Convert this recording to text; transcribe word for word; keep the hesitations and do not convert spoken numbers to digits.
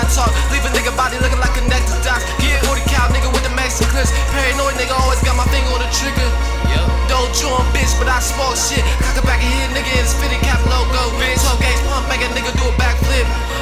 talk. Leave a nigga body looking like a nectar doc. Yeah, forty cal nigga with the max and clips. Paranoid nigga always got my finger on the trigger. Yep. Don't join bitch, but I spark shit. Cock it back in here, nigga, it's fitted cap logo. Bitch, twelve gauge pump, make a nigga do a backflip.